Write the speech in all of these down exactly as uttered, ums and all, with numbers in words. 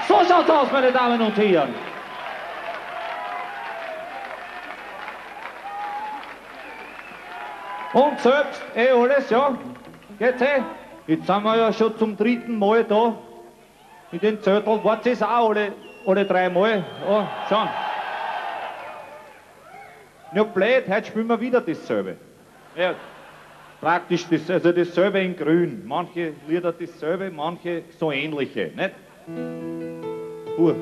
So schaut's aus, meine Damen und Herren. Und selbst, eh alles, ja. Geht's eh? Jetzt sind wir ja schon zum dritten Mal da. In den Zettel. Wart ihr auch alle, alle drei Mal? Oh, schon. Ja, blöd, heute spielen wir wieder dasselbe. Ja, praktisch das, also dasselbe in grün. Manche Lieder dasselbe, manche so ähnliche, nicht? Gut.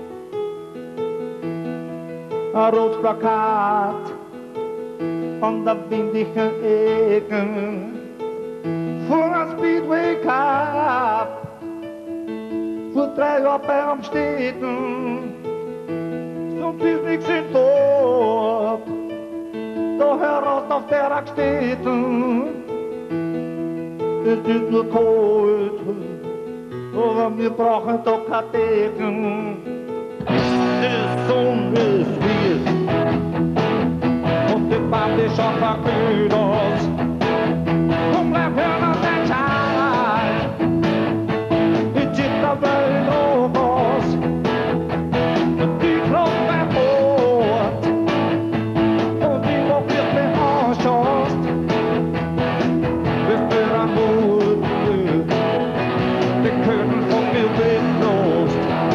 Ein rotes Plakat an der windigen Ecke vor einem Speedway Cup vor drei Jahren bei Amstetten, sonst ist nichts in Dorf, da heraus auf der Rackstätten. Es ist nur kalt, aber wir brauchen doch keine Decken. Die Sonne ist wild und die Bande schaut verkühlt aus. Komm, bleib hören auf dein Schal, ich zieh da Welt hoch aus. Und die Klopf beim Bord und die Woche wird mir anschaust. Bis wir an Mut, wir können von mir weglos.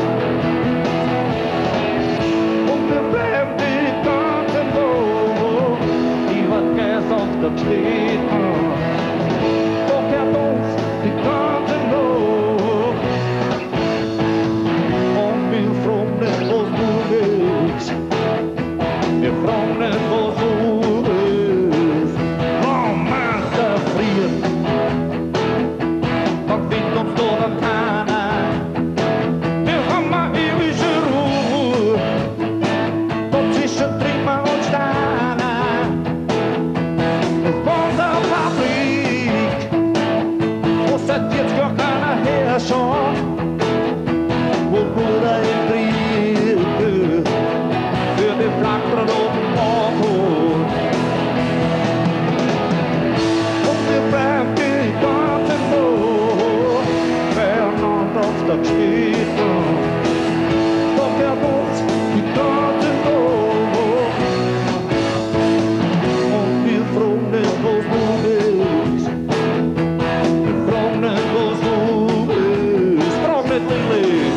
Und wir bleiben die ganze Woche, die was Gäste auf der steht. Doch er uns die ganze Nacht. Und wir fragen nicht, was du willst. Wir fragen nicht, was du willst. Warum machst du friert? Dann findet uns doch noch keiner. Wir haben eine ewige Ruhe, dazwischen Trümmer und Steine. Das war unsere Fabrik, wo seit jetzt gar keiner herschaut. Wo wurde im Krieg für die flackeren roten Auto. Und wir bleiben die ganze Nacht beieinander auf der Geschichte. Doch er uns die ganze Nacht. Und wir fragen nicht, was du willst. Wir fragen nicht, was du willst. Frag nicht den Lied.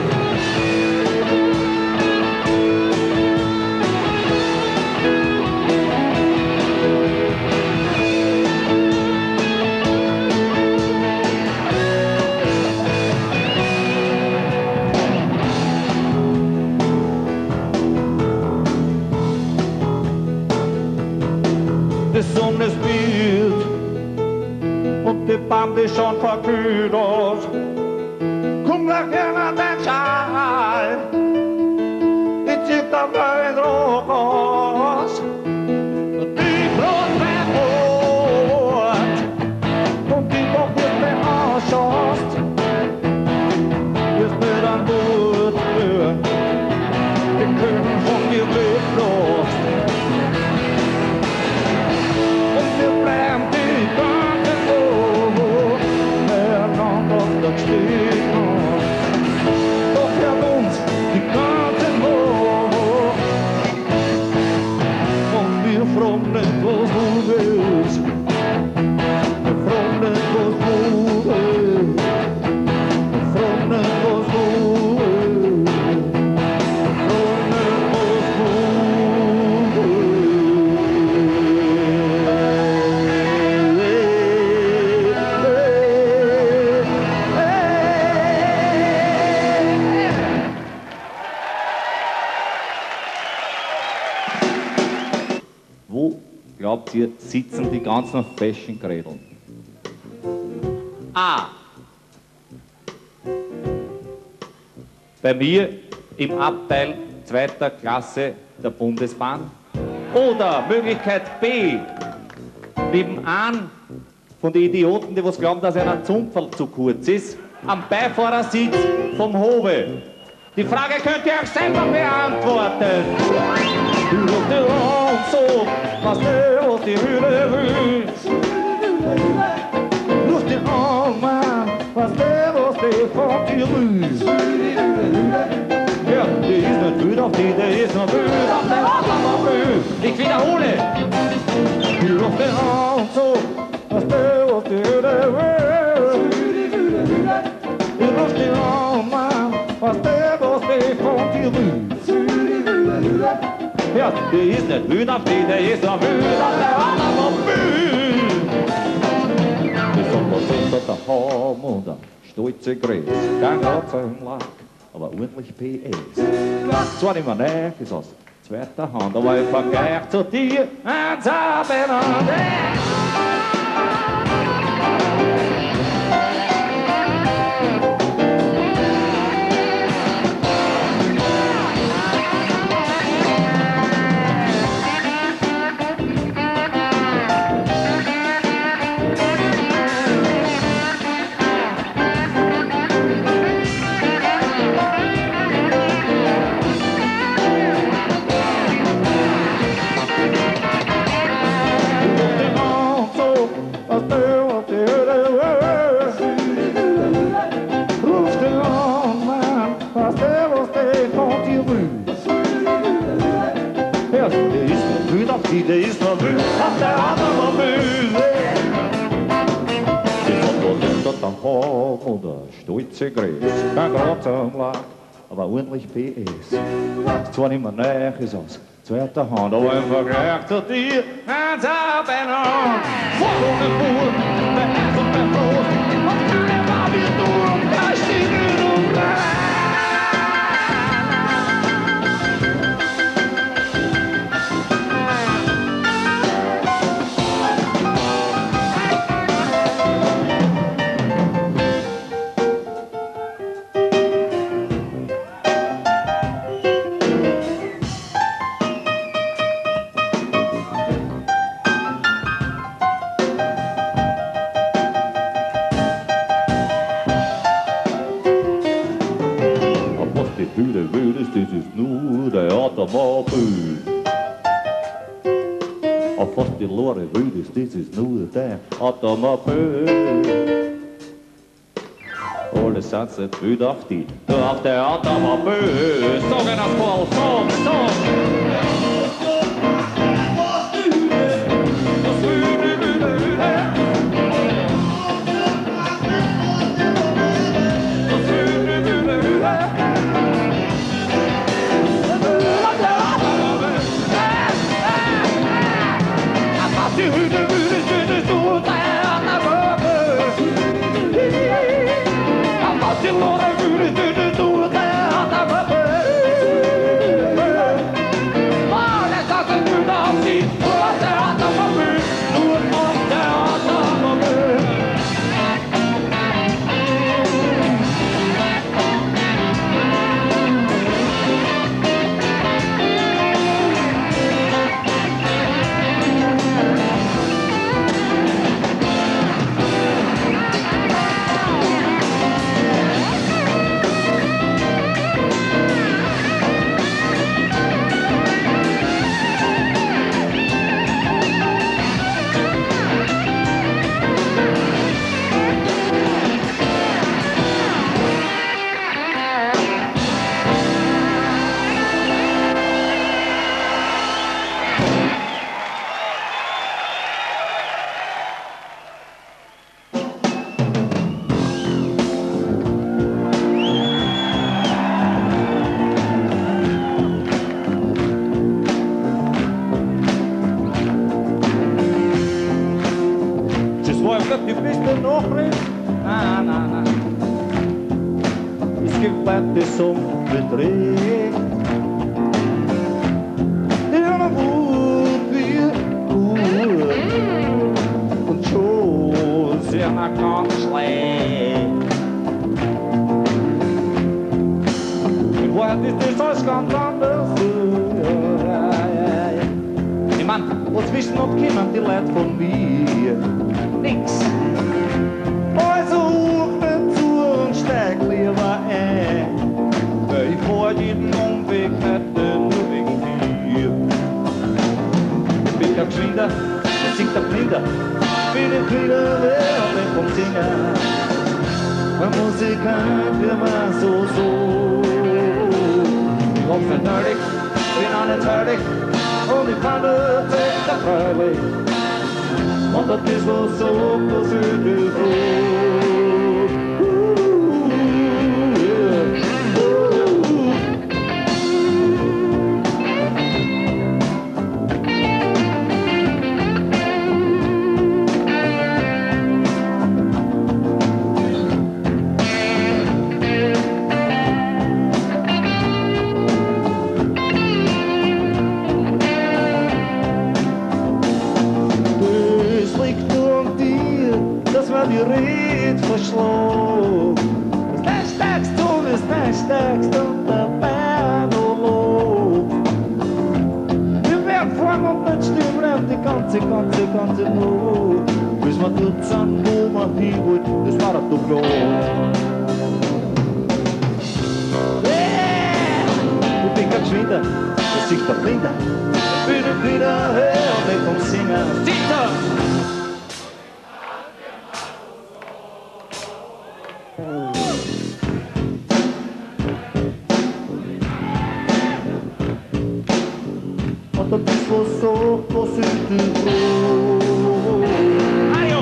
Die Sonne spielt und die Bande schon verkühlt aus. Komm gleich her an dein Schal, ich zieh da Welt hoch aus. Die Brot mein Brot und die Woche wird mir ausschaust. Wirst mir dann gut hören, wir können von dir weglos. Wir bleiben die ganze Nacht beieinander auf der Geschichte. Doch hört uns die ganze Nacht. Und wir fragen nicht, was du willst. Wir fragen nicht, was du willst. Wir fragen nicht, was du willst. Wir fragen nicht, was du Wo, glaubt ihr, sitzen die ganzen Fashion-Grädeln? A. Bei mir im Abteil zweiter Klasse der Bundesbahn. Oder Möglichkeit B. Neben einem von den Idioten, die was glauben, dass ein Zumpferl zu kurz ist, am Beifahrersitz vom Hobe. Die Frage könnt ihr euch selber beantworten. Du hast die Hand so, was du aus die Höhle willst. Du hast die Hand, Mann, was du aus die von Tirol. Ja, die ist nicht müde auf die, der ist noch müde auf der Automobil. Ich wiederhole. Hier auf der Auto, was der auf der Welt. Hier auf der Auto, was der auf der von Tirol. Ja, die ist nicht müde auf die, der ist noch müde auf der Automobil. Die Sonne sind der Haum und der stolze Gräß. Kein Gott im Lack, aber ordentlich P S. Zwar nicht mehr näher, ist aus zweiter Hand, aber im Vergleich zu dir eins abeinander. Der ist noch müde auf der Automobil. Die Sonne hinter der Haum und der stolze Gräß. Kein Gott am Lack, aber ordentlich P S. Zwar nicht mehr näher, ist aus zweiter Hand, aber im Vergleich zu dir eins abeinander. Voll ohne Fuhr, der Herz und der Trost. Und keiner war wie du und da steht du rein. Das ist nur der Automobil. Auf was die Lore wüt ist, das ist nur der Automobil. Alle sind nicht wüt auf die, nur auf der Automobil. Sagen das voll, song, song. Die beste Nachricht, na, na, na. Es gibt weiter zum Betrieb. Ja, gut, wir gut. Und schon sind wir ganz schlecht. In Wahrheit ist das alles ganz anders. Ja, ja, ja. Ich mein, was wissen noch kennen die Leute von mir? Nix. Also hoch dazu und steig lieber ein. Ich fahr jeden Umweg nicht nur wegen dir. Ich bin der Geschwinder, ich sing der Blinder. Bin ich wieder wer nicht vom Singen. a música que mais ousou. Off and dirty, been on a thirty, only found to take the Friday. Want that this was so close to the road. Ooh, yeah. Die Red verschlug. Stack, stack, stone, stack, stack, stone, der Bernolo. Wir werden vorn und nicht stehen, die ganze, ganze, ganze Not. Bis man tut san, wo man hin wollt, das war doch klar. Ich bin kein Geschwinder, das sieht der Blinder. Ich bin wieder her und ich komm singen. Sitter! Want dat is wel zo positief. Ajo!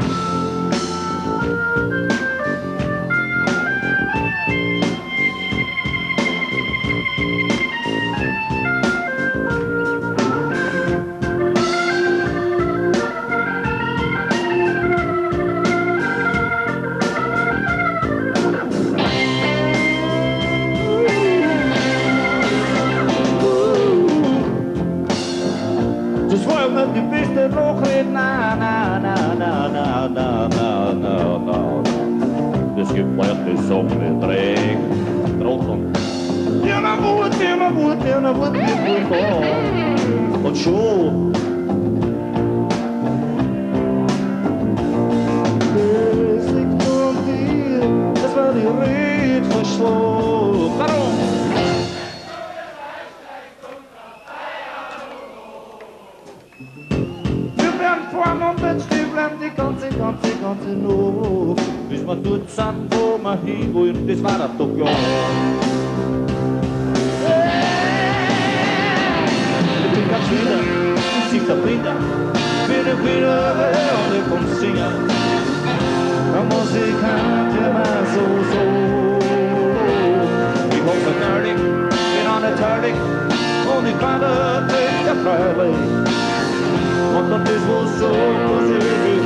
Die beste nog niet, na, na, na, na, na, na, na, na, na. Dus je blijft de zon met regen. Trotten. Ja, na moet, ja, na moet, ja, na moet, ja, na moet. Wat zo. Dus ik kom hier, dat is waar die reed versloot. Waarom? Die ganze, ganze, ganze Not. Bis man tut san, wo man hin wollen, das war doch klar. Ich bin ganz wieder, ich sing der Blinder. Wieder, wieder, und ich komm singen. Die Musik hat ja mal so, so. Ich hoffe nerdig, bin an der Turdig, und ich kann der Tisch der Freilich. Want dat is wel zo positief.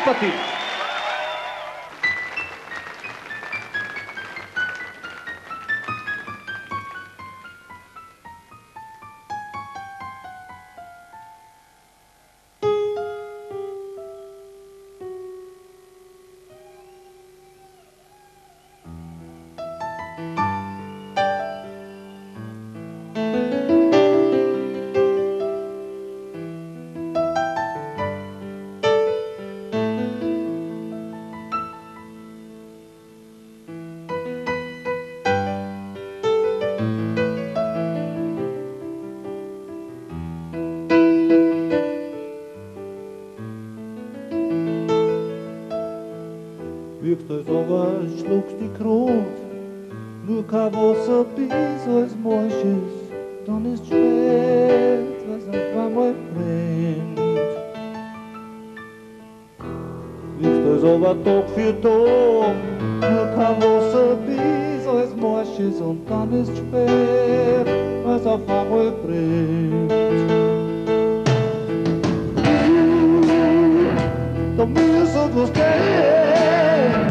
Partie. Victor schluckst die Krot, nur kein Wasser bis als Morsches, dann ist spät, was auf einmal brennt. Victor aber Tag für Tag, nur kein Wasser bis als Morsches und dann ist spät, was auf einmal brennt. Da muss etwas gehen.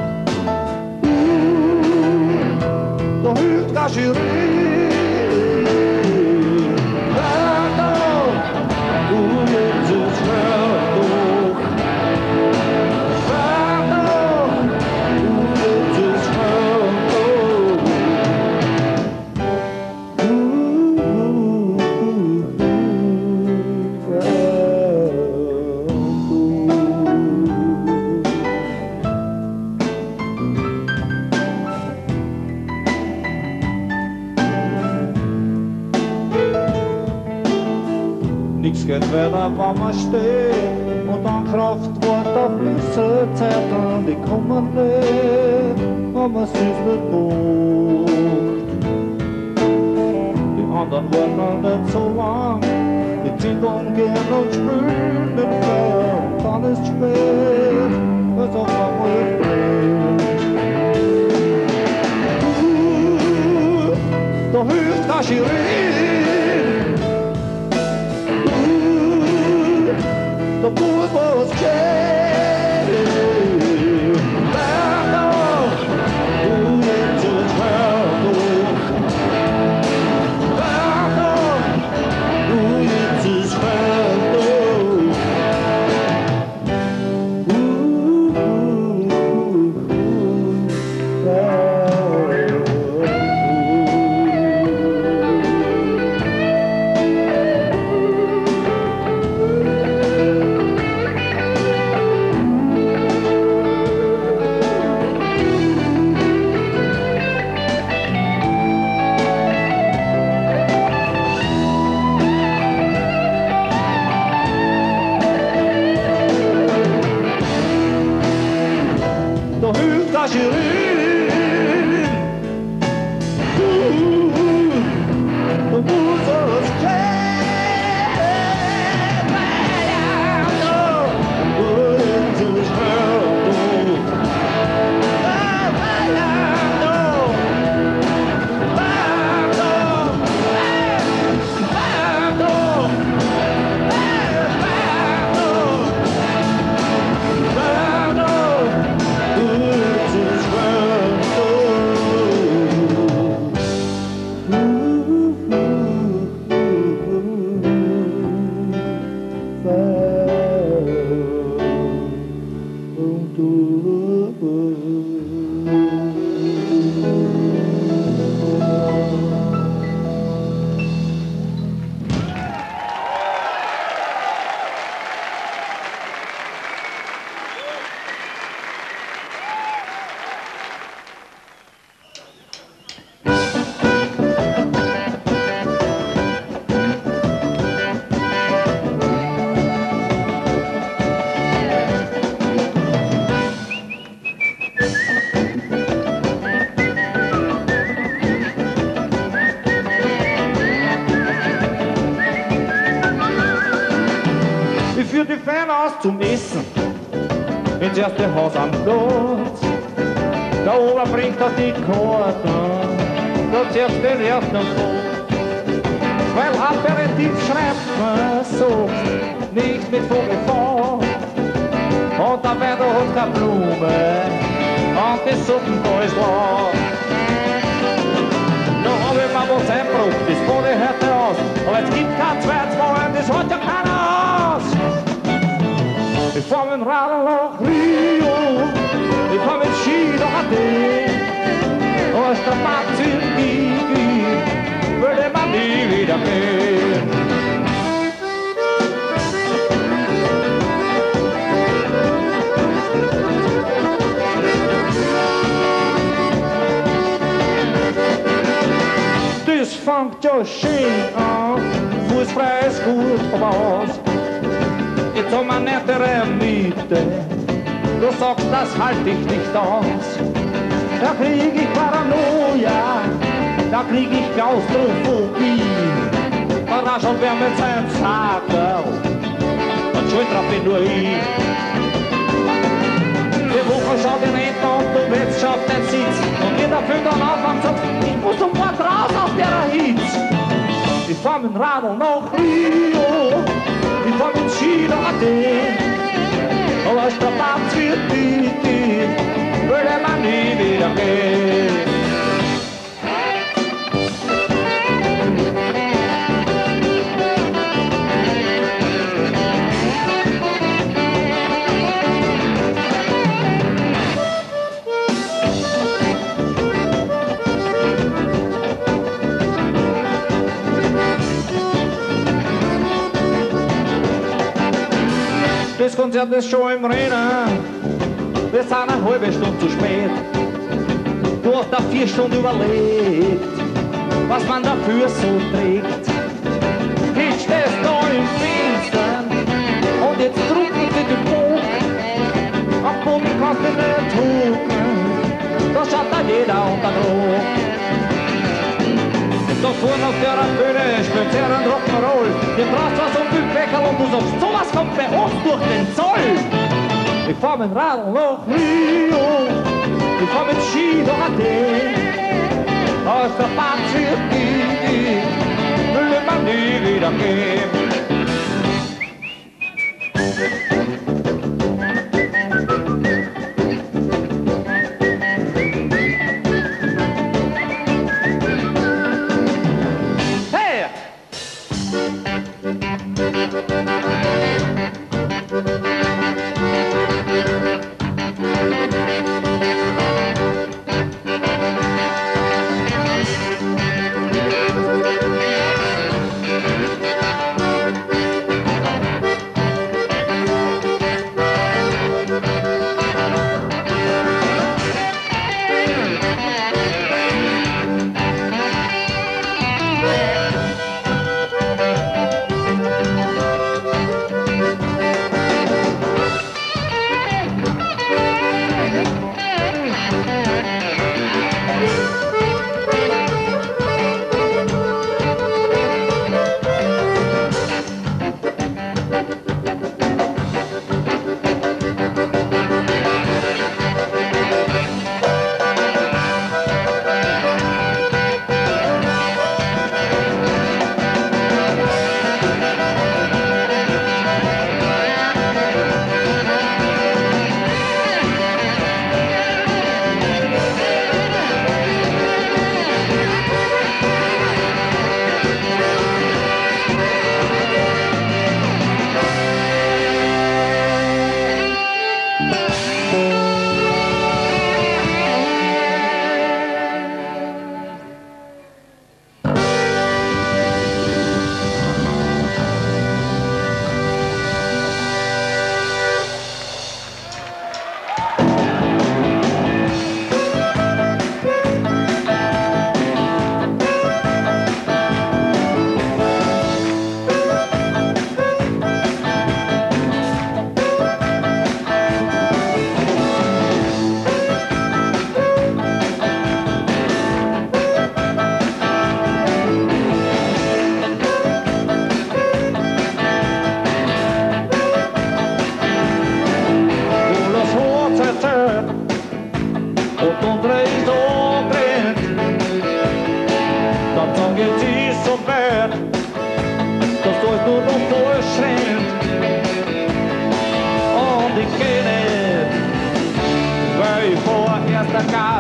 Da hilft kein Schirin. Warte, du jetzt ist schwer durch. Warte, du jetzt ist schwer durch. Uh, uh, uh, uh, Nichts geht weiter, wenn man steht und an Kraft wartet auf bessere Zeiten, die kommen nicht, wenn man sich nicht macht. Die anderen warten nicht so lang, die ziehen dann gern und spülen den Feuer, und dann ist spät, weil's auf einmal brennt. Uh, da hilft kein Schirin. The boy was dead. Warte, du jetzt ist schwer durch. Warte, du jetzt ist schwer durch. Uh, uh, uh, uh, da hilft kein Schirin. Uh, da muss es gehen. Du jetzt ist schwer durch. Für die Fernhaus zum Essen ins erste Haus am Platz. Der Ober bringt er die Karten, da zuerst den ersten Platz. Weil Aperitif schreibt man so, nicht mit Vogelfahrt. und der Wendel hat keine Blume und die Suppen da ist leer. Da hab ich mir was eingebracht, das Bode hört aus, aber es gibt kein zweites Mal, das hat ja keiner aus. Ich fahr mit dem Radl nach Rio, ich fahr mit Ski nach Athen, aber Strapazen Gigi würde man nie wieder gehen. Das fängt ja schön an, fußfrei ist gut, aber was? Jetzt haben wir nettere Miete, du sagst, das halt ich nicht aus. Da krieg ich Paranoia, da krieg ich Klaustrophobie. Da raschelt wer mit seinem Sacker und schuld drauf bin nur ich. Die Woche schaut in den und du willst auf den Sitz und jeder fängt dann auf und sagt, ich muss sofort raus aus der Hitz. Ich fahr mit dem Radl nach Rio, ich fahr mit Ski nach Athen, aber Strapaz wird die, die würde man nie wieder gehen. Das Konzert ist schon im Rennen, wir sind eine halbe Stunde zu spät. Du hast da vier Stunden überlegt, was man dafür so trägt. Jetzt stehst du im Finstern und jetzt drücken sie den Buch. Am Boden kannst du nicht hucken, da schaut da jeder unter Druck. Da vorne auf der Bühne spielt sehr ein Rock'n'Roll. Dem brauchst du so ein Bündbäckerl und du sagst, sowas kommt bei uns durch den Zoll. Ich fahr mit dem Radl nach Rio, ich fahr mit Ski nach Athen. Aus der Bahn wird die, will man nie wieder gehen.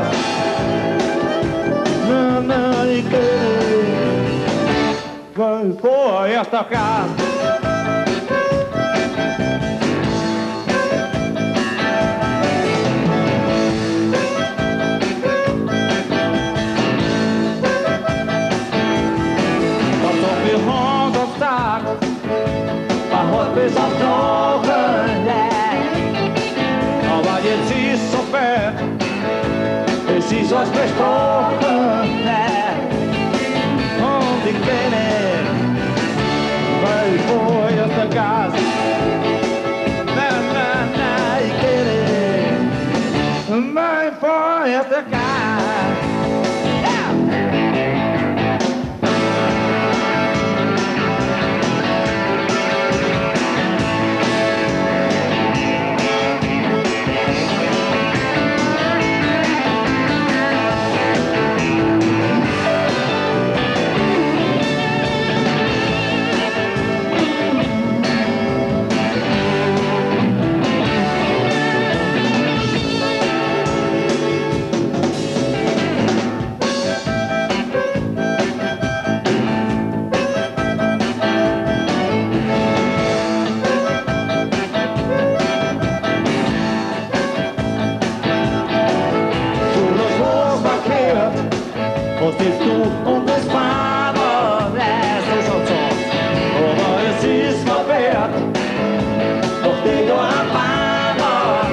Na, na, ich kenne, weil Vor erster Klasse. bis auf Knochen, yeah. Aber jetzt ist so spät, es ist was besprochen, yeah. Und ich kenne, weil ich vorher der Gas. Na, na, na, ich kenne, mein vorher der Gas. Was bist du und das Farbe, lässt du schon so. Aber es ist verwehrt, doch die du am Farbe.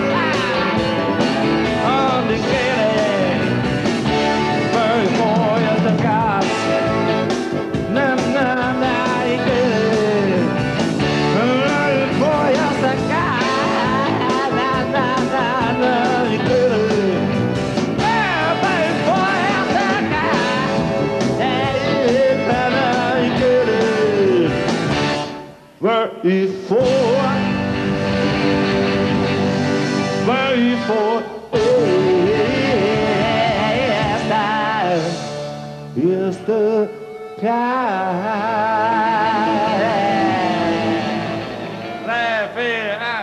Und ich kenne, weil ich vorher der Gas. Na, na, na, ich kenne, weil ich vorher der Gas. Na, na, na, na, ich kenne. Before, before, oh, yes, time is the time. Laugh it out.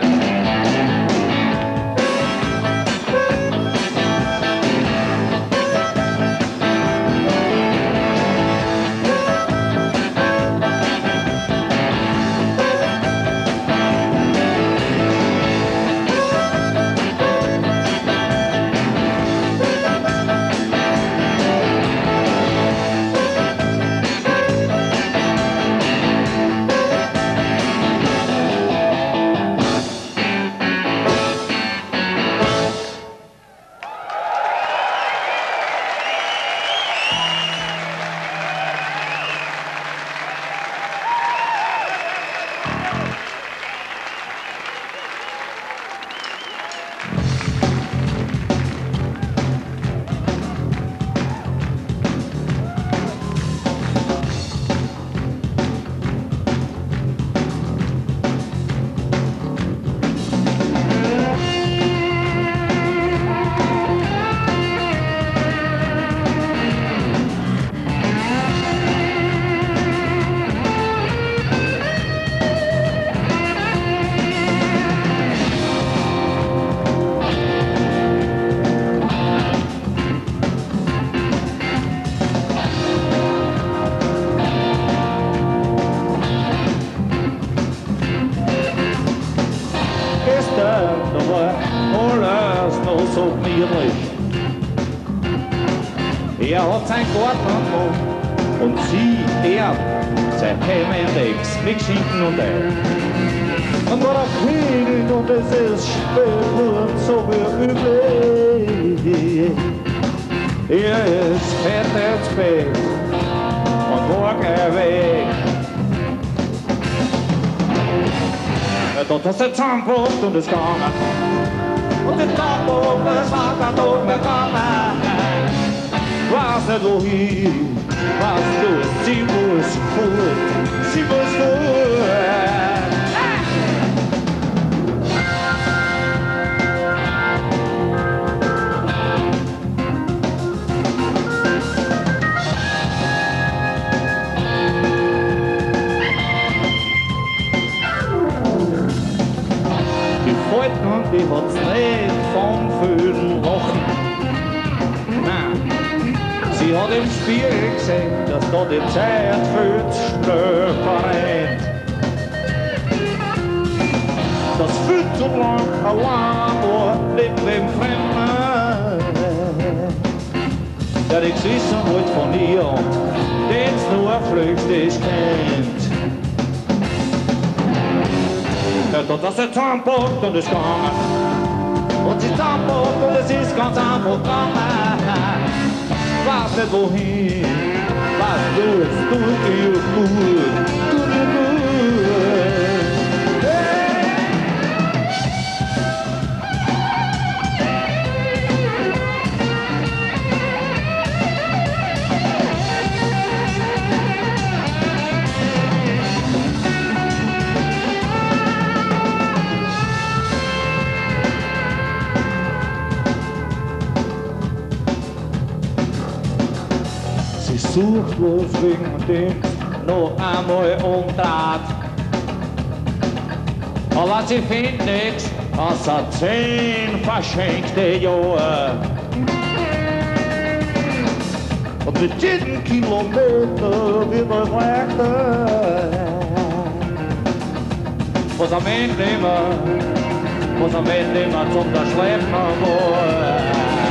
Da war alles noch so gemütlich. Er hat sein Garten gemacht und sie, er, sein Hemmendex mit Geschichten und Ei. Und war der König und es ist spät und so wie üblich. Er ist fett ins Bett und war gleich weg. Dort hast du zusammengebracht und ist gegangen. Und den Tag, wo es war kein Tod mehr gekommen. Weiß nicht wohin, weißt du, sie muss fort, sie muss fort. Die hat's nicht vom Föhn rochen. Ich hab im Spiegel gesehen, dass da die Zeit viel zu schnell verrennt. Das viel zu lang allein war, lebt wem Fremden. Der nichts wissen wollt von ihr und den's nur flüchtig kennt. Er hat das jetzt anpackt und ist gegangen. Und sie anpackt und es ist ganz einfach gegangen. Weiß nicht wohin, was tut's, tut ihr gut, tut ihr gut. Sie sucht bloß wegen dem noch einmal umdreht. Aber sie findet nichts außer zehn verschenkte Jahre. Und mit jedem Kilometer wird es leichter. Was am Ende immer, was am Ende immer zum Verschleppen war.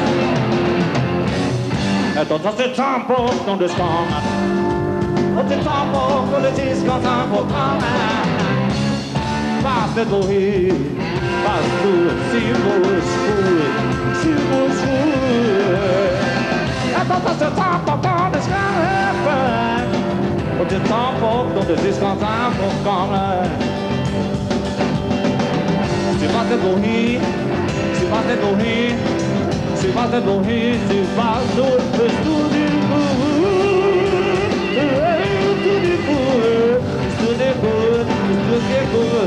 Er hat das jetzt anpackt und ist gegangen. Und jetzt anpackt und es ist ganz einfach gegangen. Weiß nicht wohin, was tut, sie muss gut, sie muss gut. Er hat das jetzt anpackt und ist gegangen. Und jetzt anpackt und es ist ganz einfach gegangen. Sie weiß nicht wohin, sie weiß nicht wohin. Sie weiß nicht wohin, sie weiß nur fürs Studio. Studio, Studio, Studio, Studio,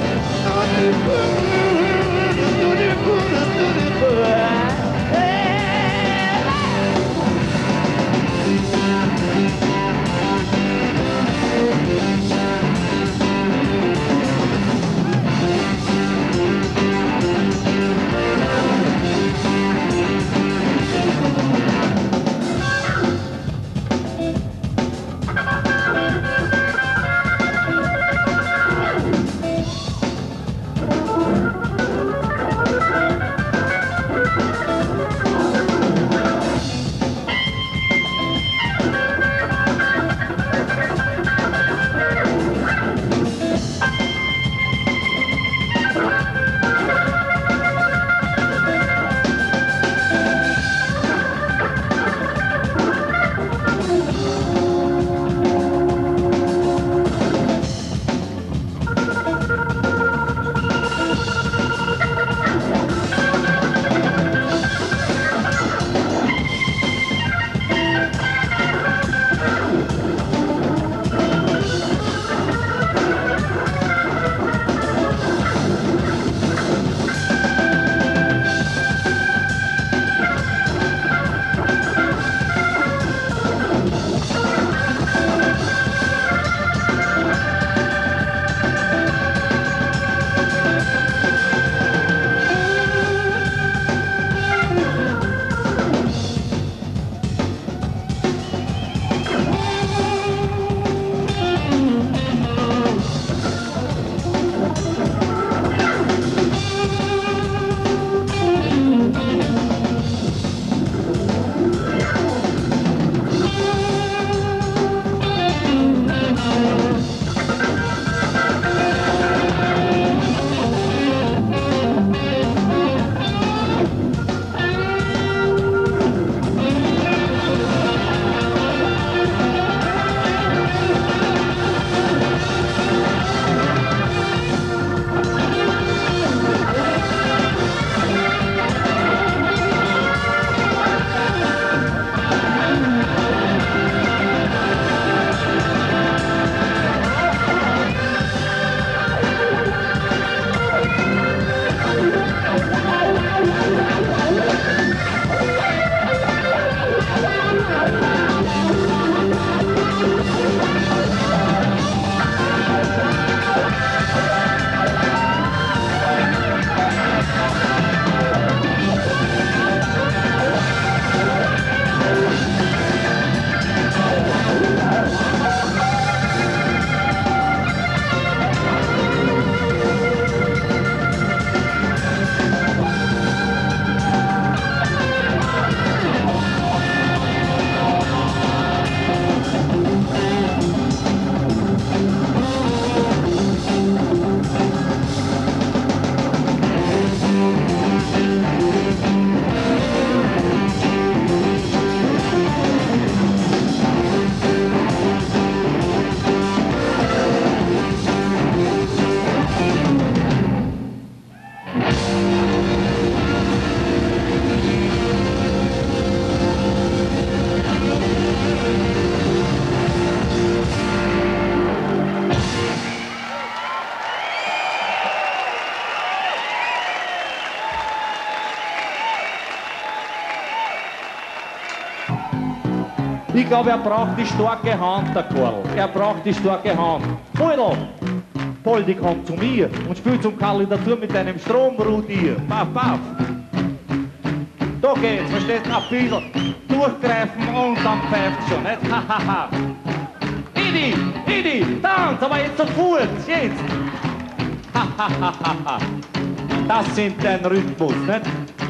Ich glaube, er braucht die starke Hand, der Karl. Er braucht die starke Hand. Poldi, Poldi kommt zu mir und spielt zum Karl dazu mit einem Stromrudier. Paff, paff. Da geht's, verstehst du, ein bisschen durchgreifen und dann pfeift schon, nicht? Hahaha. Idi, Idi, tanz, aber jetzt zu Fuß, jetzt. Hahaha. Das sind dein Rhythmus, nicht?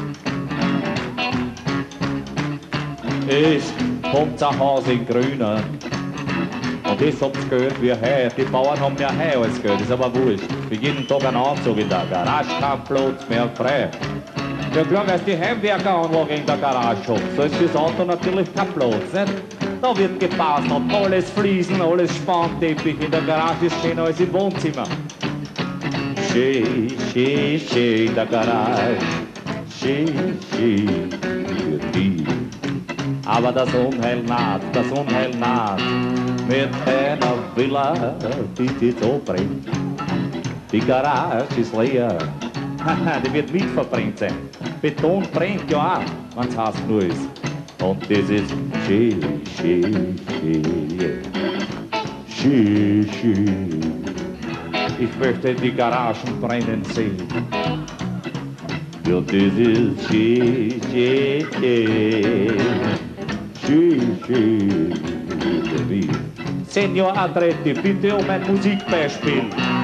Ich komm zu Hause in Grünen und ich hab's gehört wie Heu. Die Bauern haben ja Heu alles gehört, ist aber wurscht. Für jeden Tag ein Anzug in der Garage, kein Platz mehr frei. Ja klar, weil die Heimwerkeranlage in der Garage hat, so ist fürs Auto natürlich kein Platz, nicht? Da wird gepasst, hat alles Fliesen, alles Spanteppich, in der Garage ist schöner als im Wohnzimmer. Schön, schön, schön in der Garage, schön, schön für dich. Aber das Unheil naht, das Unheil naht, mit einer Villa, die sich so brennt. Die Garage ist leer, die wird mit verbrennt sein. Beton brennt ja auch, wenn's heiß nur ist. Und das ist schön, schön, schön, schön, schön. Ich möchte die Garagen brennen sehen. Ja, das ist schön, schön, schön, schön, schön. Senior Andretti, bitte um ein Musikbeispiel.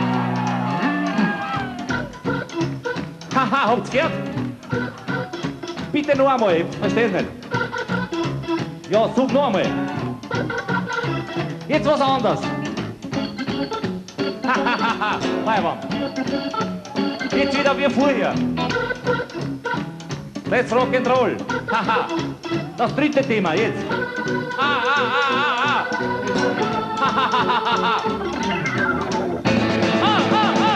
Haha, habt's gehört? Bitte noch einmal, ich versteh's nicht. Ja, such noch einmal. Jetzt was anderes. Hahaha, Leibwand. Jetzt wieder wie vorher. Let's rock and roll. Haha. Das dritte Thema, jetzt. Ah, ah, ah, ah, ah. Hahaha. Ah, ah, ah.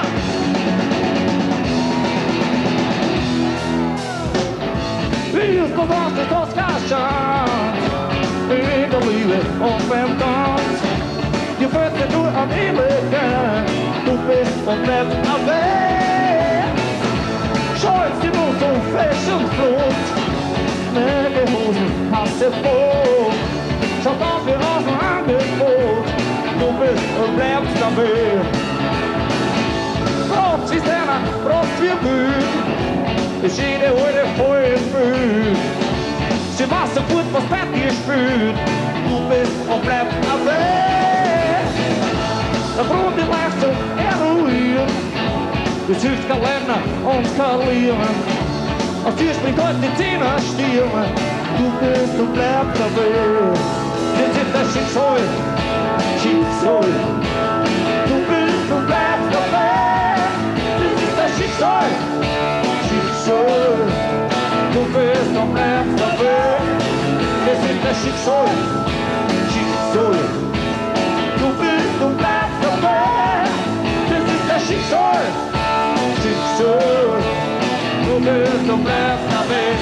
Wie ist das, was ist das Gaschans? In der Liebe und beim Tanz. Du wirst ja nur am Ewig, du bist und bleibst am Weg. Scheußt die nur so fest und flott, meine Hosen hast du vor. Schaut aus wie aus dem Angebot, du bist und bleibst am Weg. Brot ist einer, Brot für Mühl, ist jede heute voll im Mühl. Sie weiß so gut, was bei dir spürt, du bist und bleibst am Weg. Der Grund die Leistung eruiert, es hilft kein Lernen und kein Lehren. Aus dir springt heute die Zähne stürmen, du bist und bleibst am Weg. Das ist das Schicksal, Schicksal, du bist und bleibst am Weg. Das ist das Schicksal, Schicksal, du bist und bleibst am Weg. Das ist das Schicksal, Schicksal, du bist und bleibst am Weg. Das ist das Schicksal, Schicksal, du bist und bleibst am Weg.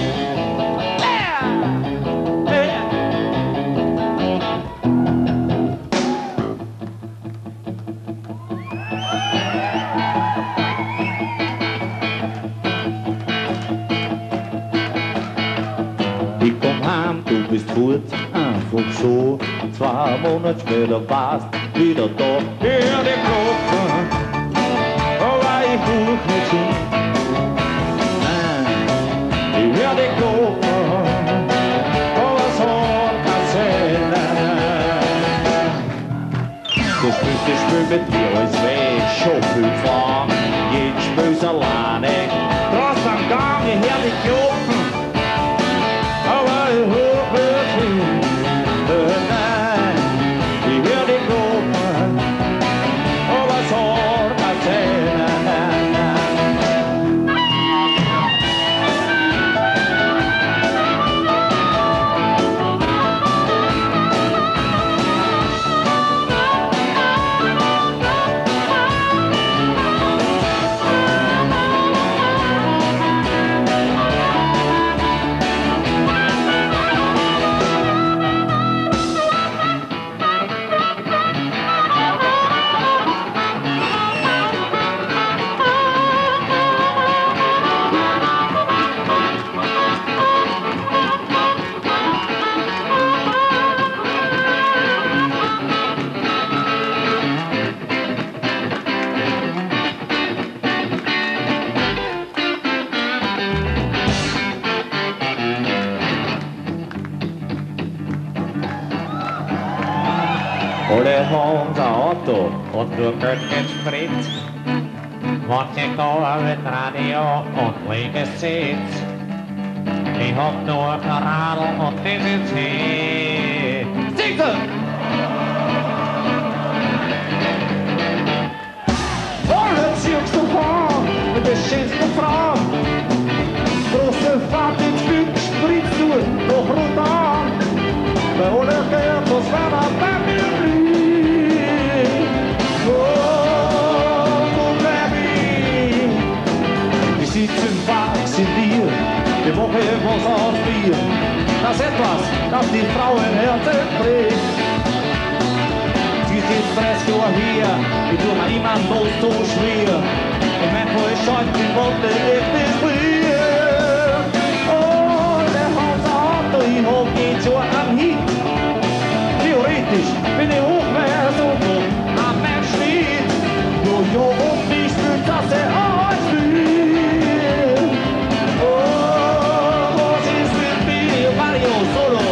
Ich komm heim, du bist gut, einfach so. Zwei Monate später warst wieder da. Ich hör die Glocken, aber ich ruch nicht hin. Nein, ich hör die Glocken, aber es hat keinen Sinn. Du spielst das Spiel mit mir als weh, schon viel fahren. Jetzt spielst alleine, draußen am Gang, ich hör die Glocken. Aber ich hoch nicht hin, nein, ich hör die Glocken, aber es hat keinen Sinn. Alle haben ein Auto und nur Geld geht Sprit. Manche gehen mit Radio und legen Sitz. Ich hab nur ein Radl und das ist hier. Singte! Alle ziehst du vor mit der schönsten Frau. Große Fahrt ins Glück spritzt du noch runter. Bei alle gehört, was wenn er bei mir blieb. Oh, oh Baby. Wir sitzen wachs in dir, wir machen etwas aus dir. Das etwas, das die Frauenherzen trägt. Sie sind dreißig Jahre hier, ich tu mir immer noch so schwer. Und manchmal ist schon die Worte echt nicht clear. Oh, der Hausauto, ich hab jetzt schon am Hit. Theoretisch bin ich auch mehr so dumm am Mensch nicht. Jo, jo, und ich spür, dass er alles will. Oh, was ist mit mir, Mario Solo?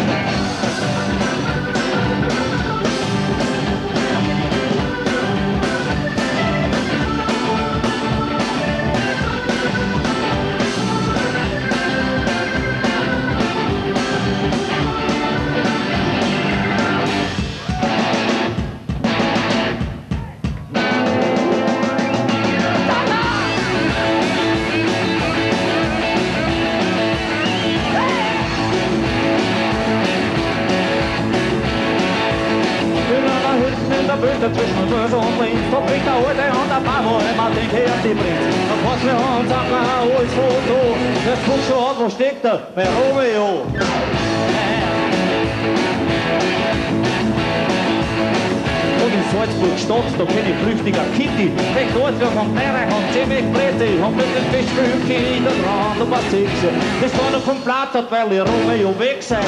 Zwischen Böse und links, verbringt er heute und ein paar Mal immer den Kerti bringt. Dann passt mir an und sagt mir, wo ist Foto? Das guckt schon an, wo steckt er? Bei Romeo. Und in Salzburg Stadt, da kenn ich flüchtiger Kitty. Recht dort, wir vom Berg und ziemlich Blätti. Haben mit dem Fischstückchen in der Rand und was sechs. Das war noch vom Blatt, weil die Romeo weg sei.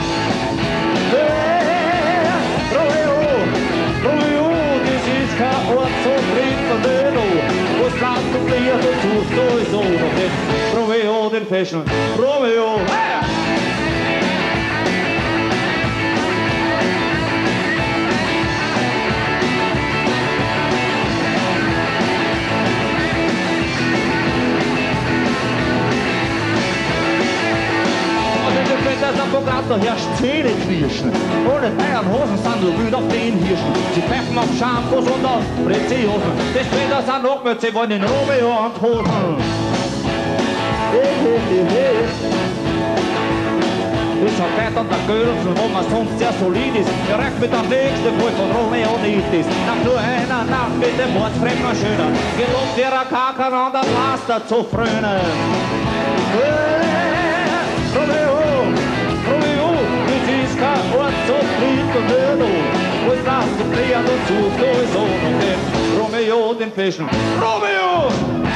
Hey, Romeo, Romeo. Kein Ort so drin von Döno, wo es bleibt und fliegt und tust sowieso noch den Romeo, den Fashion Romeo. Hey! Das Apparat, da herrscht Zähneknirschen. Ohne Bayernhosen sind so wild auf den Hirschen. Sie pfeifen auf Shampoos und auf Preziosen. Deswegen das sind noch mit, sie wollen den Romeo und Hosen. Hey, hey, hey, hey. Ist ein Fett an der Gürtel, wo man sonst sehr solid ist. Direkt mit der nächsten Fall von Romeo nicht ist. Nach nur einer Nacht mit dem Mordsfremden schöner. Gelobt wäre gar kein anderes Laster zu frönen. Hey, Romeo. Romeo, das ist kein Ort so fliegt und Döno. Wo es lasst und fliegt und sucht sowieso noch den Romeo, den Fashion Romeo!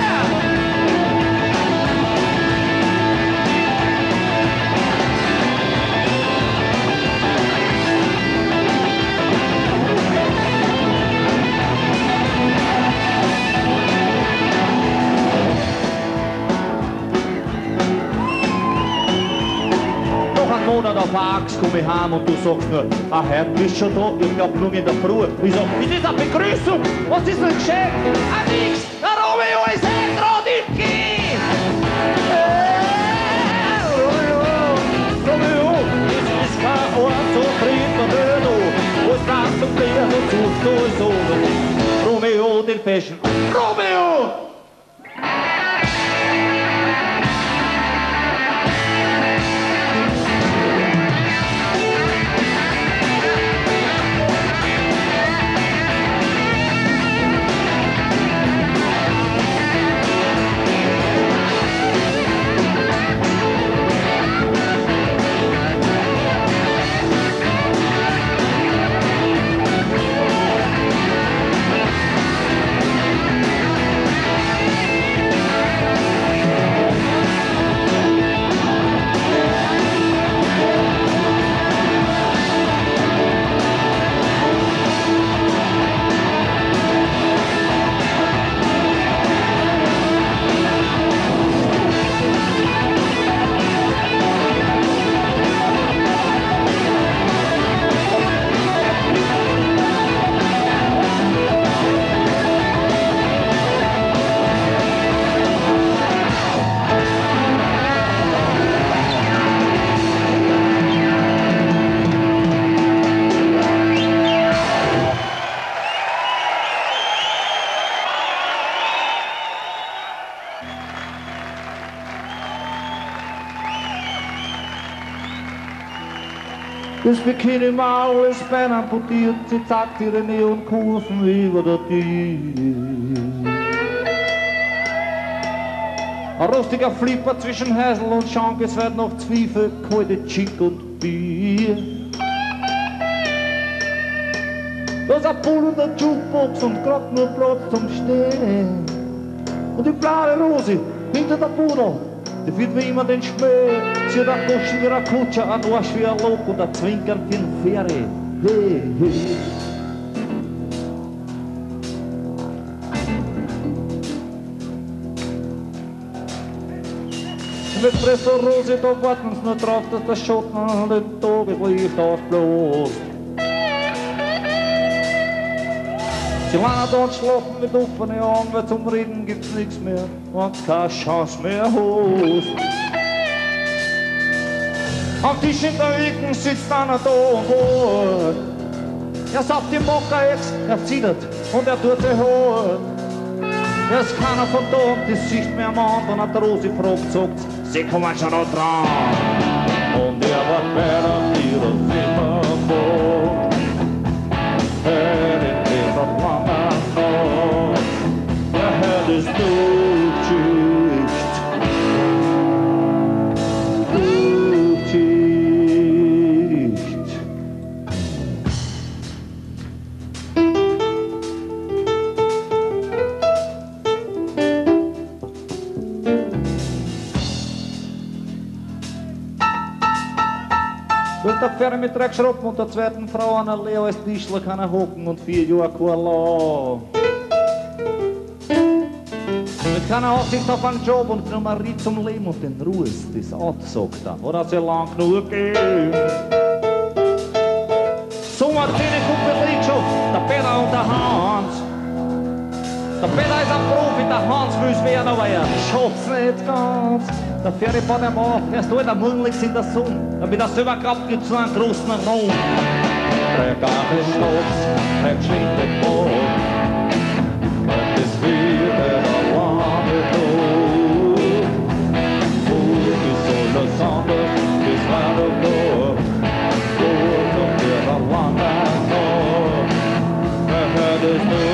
Monat auf Axt komm ich heim und du sagst nur, ah, heute bist schon da, ich glaub nur in der Früh. Ich sag, ist das eine Begrüßung? Was ist ein Geschenk? Ah, nix, der Romeo ist eh grad im Gehen. Hey, Romeo, Romeo, das ist kein Ort so drin von Döno, wo es lasst und fliegt und sucht sowieso noch Romeo, den Fashion Romeo! Das Bikini mal ist Bein amputiert, sie zeigt ihre Neonkurven über der Tür. Ein rustiger Flipper zwischen Häsel und Schank, es wird noch Zwiebel, kalte Chick und Bier. Da ist ein Pool und eine Jukebox und grad nur Platz zum Stehen. Und die blaue Rose hinter der Bude, die führt wie immer den Schmäh. Sie hat einen Goschen wie ein Kutscher, einen Arsch wie ein Loch und ein Zwinkern wie ein Ferry. Hey, hey. Mit Espresso Rose, da warten sie nur drauf, dass der Schotten den Tageslicht ausbläst. Sie wollen dort schlafen mit offenen Augen, weil zum Reden gibt's nichts mehr und keine Chance mehr hast. Am Tisch in der Ecke sitzt einer da und hört. Er sagt die Mocker-Ex, er zittert und er tut sich hart. Er ist keiner von da und die Sicht mehr am anderen, hat Rosi fragt, sagt, sie kommen schon da dran. Und er war besser wie das Zimmerboot. Er in dieser langen Nacht, er hat es durchschicht. Durchschicht. Durch der Fähre mit drei Schruppen und der zweiten Frau an der Leo als Tischler kann er hocken und vier Jahre kein Lau. Mit keiner Aussicht auf einen Job und Nummerie zum Leben und den Ruhes des Autos, sagt er, oder sie lang genug gehen. So Martine Kuppelitscho, der Peter und der Hans. Der Peter ist ein Profi, der Hans will's werden, aber er schafft's nicht ganz. Der Ferry baut ihm auf, erst heute morgens in der Sonne, damit er selber glaubt, gibt's so einen großen Raum. Der Gabel stopft, der geschwingt den Boot, und es wird der lange Tod. Und es soll das anders, das war doch nur, und um der lange Tod, er hört es nur.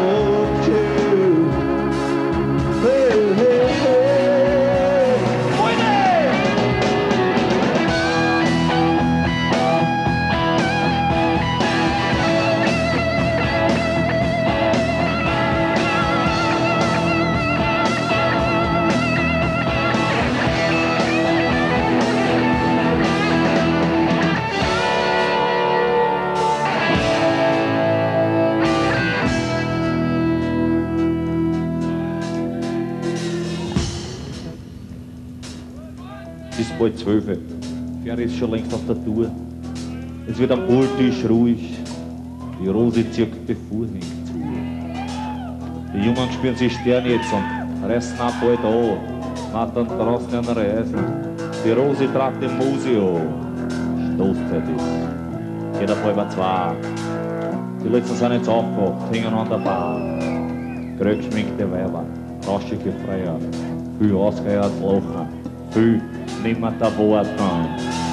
Es ist bald zwölf. Ferry ist schon längst auf der Tour. Es wird am Pooltisch ruhig. Die Rose zirkt die Vorhänge zu. Die Jungen spüren sich Sterne jetzt und reißen ab bald an. Nattern draußen an Reisen. Die Rose tragt den Mose an. Stoßzeit ist. Geht auf halb zwei. Die Letzten sind jetzt aufgewacht, hängen an der Bar. Grög schminkte Weiber, rauschige Freier. Viel ausgehört Lachen. Viel nimmer der Worten.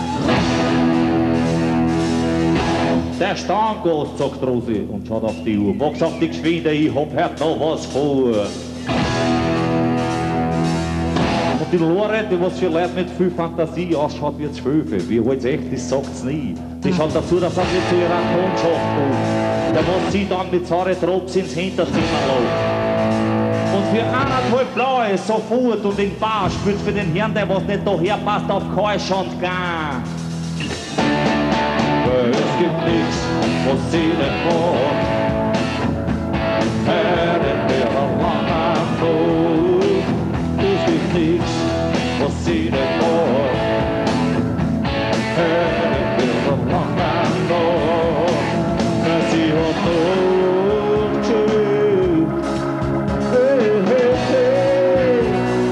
Der Stangast, sagt Rosi und schaut auf die Uhr. Mach's auf die Geschwinde, ich hab heute noch was vor. Und die Lore, die was für Leute mit viel Fantasie ausschaut wie zwölf. Wie halt's echt ist, sagt's nie. Die schaut dazu, dass er nicht zu ihrer Kundschaft kommt. Der was sie dann mit saure Drops ins Hinterzimmer läuft. Und für eineinhalb Blaue sofort und in Bar spürt's für den Herrn, der was nicht daher passt, auf Keusch und gar. Es gibt nichts, was sie nicht macht. Während der langen Nacht. Es gibt nichts, was sie nicht macht. Während der langen Nacht. Sie hat durchgeschickt. Hey, hey, hey.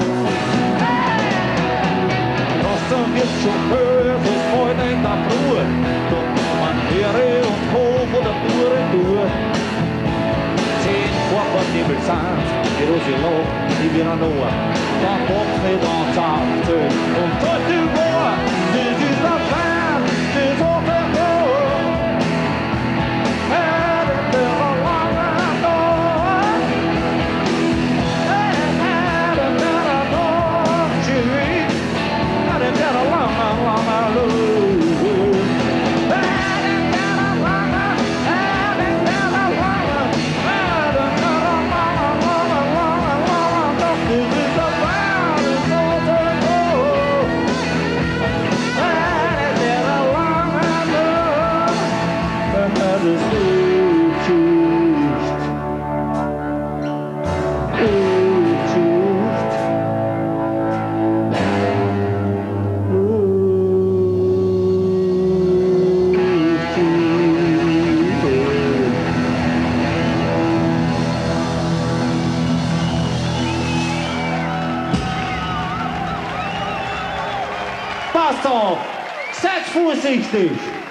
Das dann wird schon höher, das heute in der Ruhe. Ehre und Hof oder Tour in Tour. Zehn Vorfahrtnebel sind, die Rose lacht, die wir an Ohr. Dann kommt mit uns auf und dort du war, das ist der Plan, das hat er Passt auf! Seid vorsichtig!